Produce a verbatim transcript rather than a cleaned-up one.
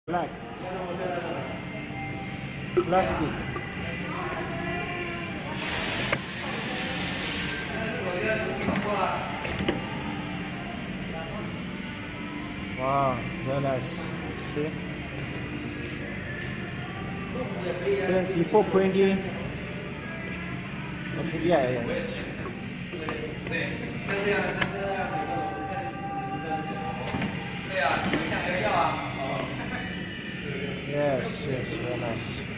Black. Plastic. Wow, very nice. See? Okay, before printing. Okay, yeah, yeah. Yes, yes, very nice.